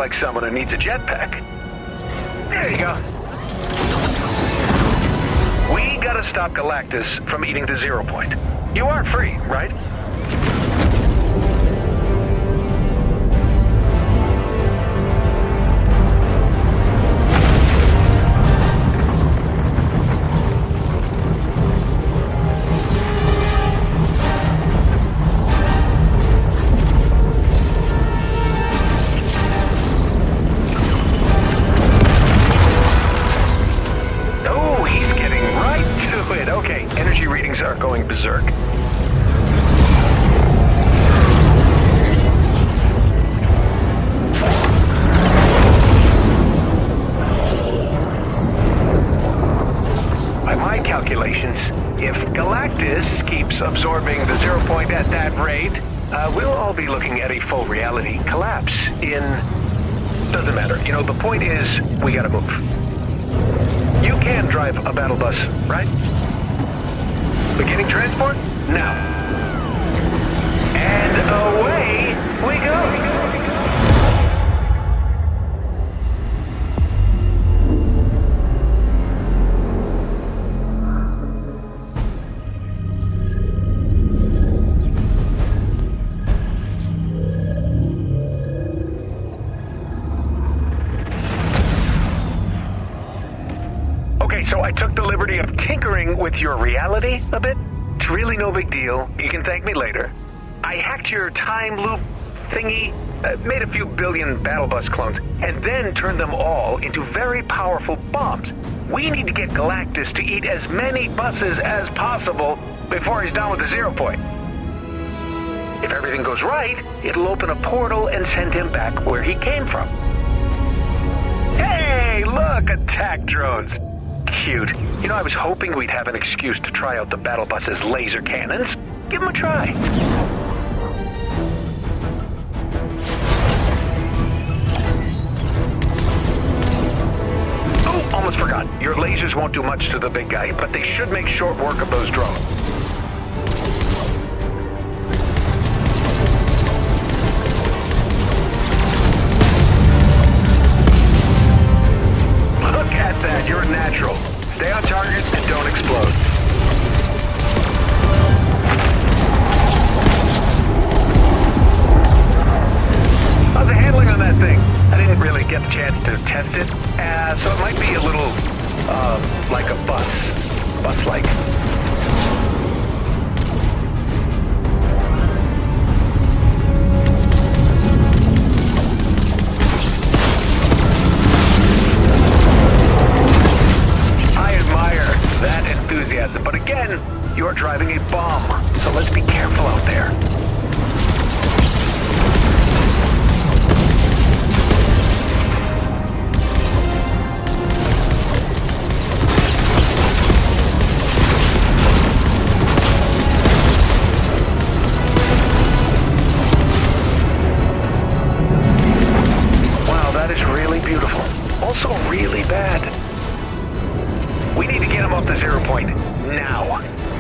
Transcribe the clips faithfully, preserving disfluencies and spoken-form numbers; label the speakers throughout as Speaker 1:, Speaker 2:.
Speaker 1: like someone who needs a jetpack. There you go. We gotta stop Galactus from eating the Zero Point. You are free, right? Are going berserk. By my calculations, if Galactus keeps absorbing the Zero Point at that rate, uh, we'll all be looking at a full reality collapse in... Doesn't matter. You know, the point is, we gotta move. You can drive a battle bus, right? Beginning transport? Now. And away we go! Okay, so I took the liberty of tinkering with your reality a bit. It's really no big deal. You can thank me later. I hacked your time loop thingy, uh, made a few billion battle bus clones, and then turned them all into very powerful bombs. We need to get Galactus to eat as many buses as possible before he's done with the Zero Point. If everything goes right, it'll open a portal and send him back where he came from. Hey, look, attack drones. Cute. You know, I was hoping we'd have an excuse to try out the battle bus's laser cannons. Give them a try. Oh, almost forgot. Your lasers won't do much to the big guy, but they should make short work of those drones. Look at that. You're a natural. Stay on target and don't explode. How's the handling on that thing? I didn't really get the chance to test it, uh, so it might be a little, uh, like a bus. Bus-like. That enthusiasm, but again, you're driving a bomb, so let's be careful out there. Wow, that is really beautiful. Also really bad. We need to get him off the Zero Point, now.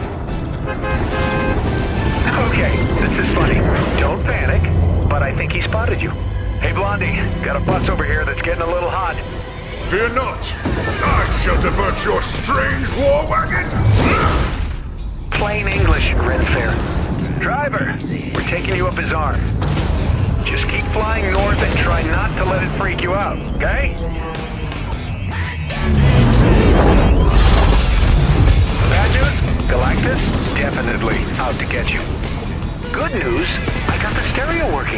Speaker 1: Okay, this is funny. Don't panic, but I think he spotted you. Hey, Blondie, got a bus over here that's getting a little hot.
Speaker 2: Fear not. I shall divert your strange war wagon.
Speaker 1: Plain English, Renfair. Driver, we're taking you up his arm. Just keep flying north and try not to let it freak you out, okay? Bad news? Galactus? Definitely out to get you. Good news? I got the stereo working.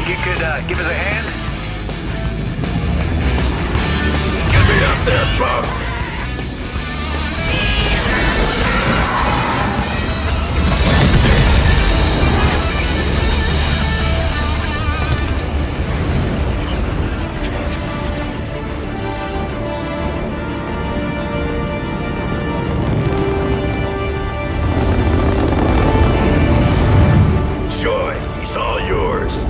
Speaker 1: you could uh, give us a hand?
Speaker 2: Get me up there, Buff! He's all yours.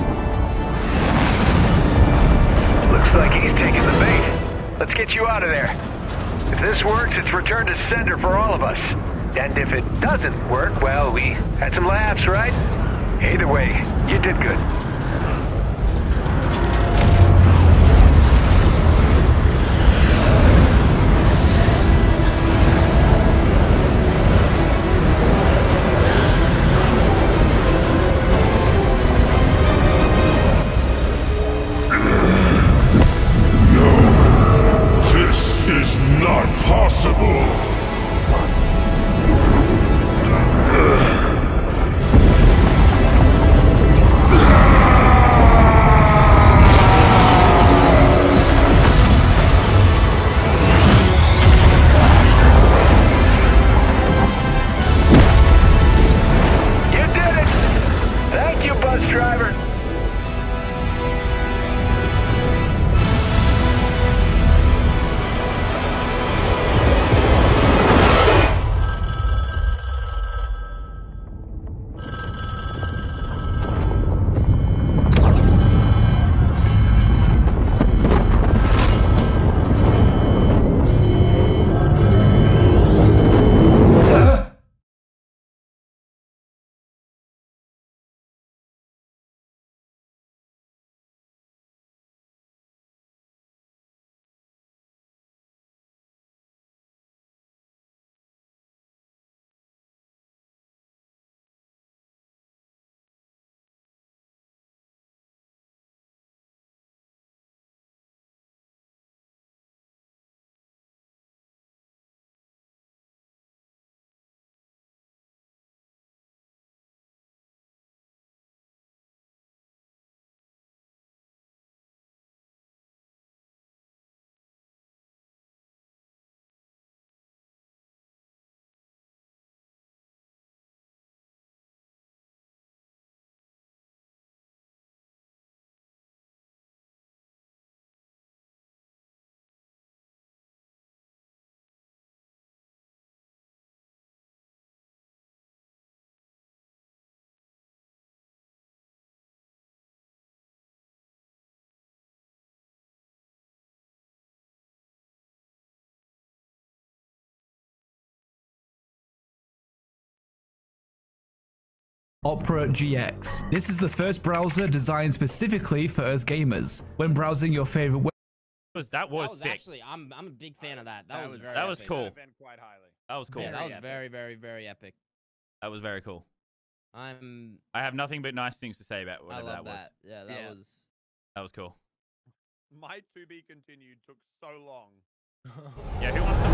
Speaker 1: Looks like he's taking the bait. Let's get you out of there. If this works, it's return to sender for all of us. And if it doesn't work, well, we had some laughs, right? Either way, you did good.
Speaker 3: Opera G X. This is the first browser designed specifically for us gamers. When browsing your favorite web
Speaker 4: was that was,
Speaker 5: that was
Speaker 4: sick.
Speaker 5: Actually, I'm I'm a big fan of that. That,
Speaker 4: that
Speaker 5: was,
Speaker 4: was
Speaker 5: very
Speaker 4: that was
Speaker 5: epic.
Speaker 4: cool.
Speaker 6: Quite highly.
Speaker 4: That was cool.
Speaker 5: Yeah, that was
Speaker 6: epic.
Speaker 5: very very very epic.
Speaker 4: That was very cool.
Speaker 5: I'm.
Speaker 4: I have nothing but nice things to say about
Speaker 5: I
Speaker 4: whatever
Speaker 5: love
Speaker 4: that was.
Speaker 5: that. Yeah, that
Speaker 6: Yeah.
Speaker 5: was.
Speaker 4: That was cool.
Speaker 6: My to be continued took so long.
Speaker 4: Yeah, who wants to